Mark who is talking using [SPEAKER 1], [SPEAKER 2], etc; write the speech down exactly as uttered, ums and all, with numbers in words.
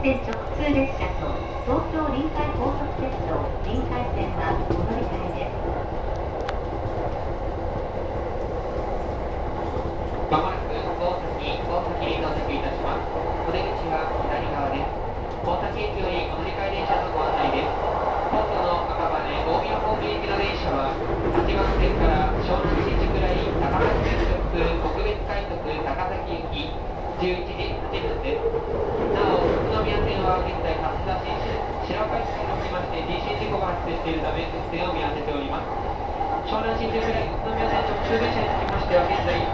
[SPEAKER 1] 線直通列車と東京臨海高速鉄道臨海線はお乗り換えです。
[SPEAKER 2] まもなく大崎、大崎へ到着いたします。お出口は左側です。大崎駅よりお乗り換え電車のご案内です。本土の赤羽、大宮方面行きの電車は、はちばん線から湘南新宿ライン高崎線直通特別快速高崎行き、じゅういちじはちふんです。なお、宇都宮線は現在、蓮田新白岡駅におきまして人身事故が発生しているため、運転を見合わせております。湘南新宿ライン宇都宮線直通電車につきましては、現在